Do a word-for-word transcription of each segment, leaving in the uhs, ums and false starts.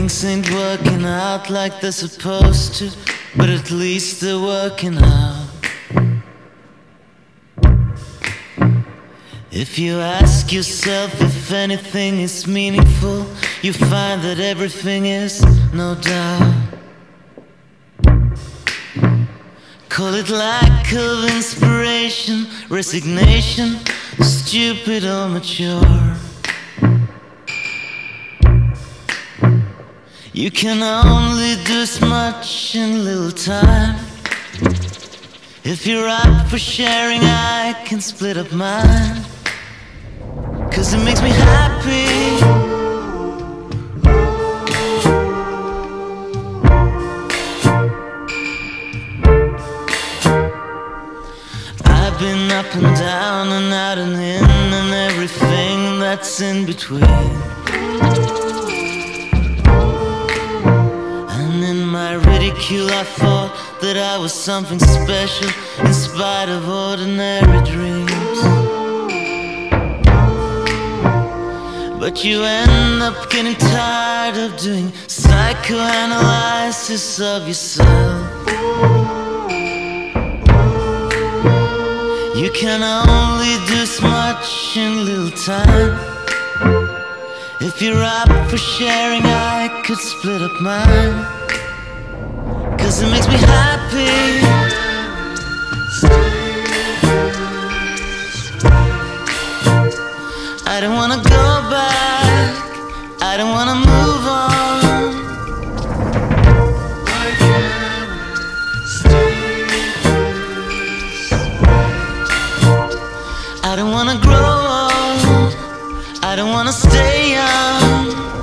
Things ain't working out like they're supposed to, but at least they're working out. If you ask yourself if anything is meaningful, you find that everything is, no doubt. Call it lack of inspiration, resignation, stupid or mature. You can only do as much in little time. If you're up for sharing, I can split up mine, 'cause it makes me happy. I've been up and down and out and in and everything that's in between. And in my ridicule I thought that I was something special in spite of ordinary dreams. But you end up getting tired of doing psychoanalysis of yourself. You can only do as much in little time. If you're up for sharing, I could split up mine, 'cause it makes me happy. I don't wanna go back, I don't wanna move on. I can't stay this way. I don't wanna grow old, I don't wanna stay young.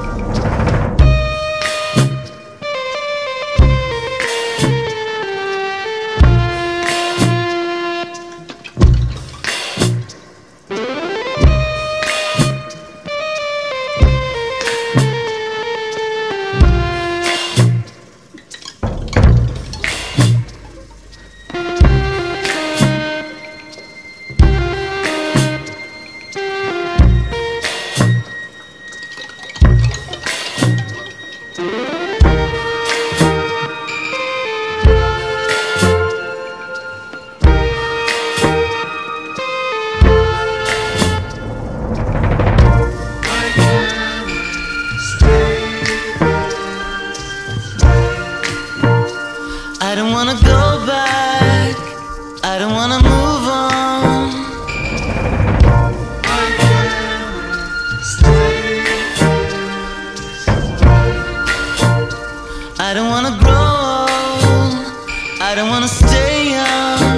I don't wanna go back, I don't wanna move on. I can't stay this way. I don't wanna grow old, I don't wanna stay young.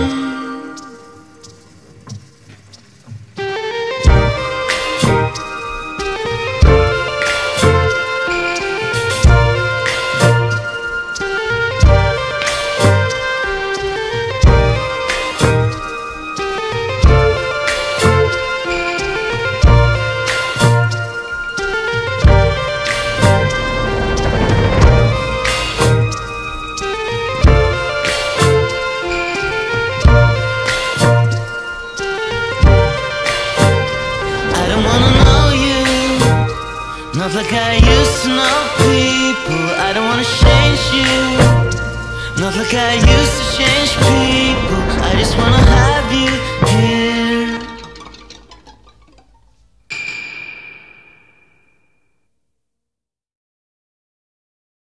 Not like I used to know people. I don't wanna change you. Not like I used to change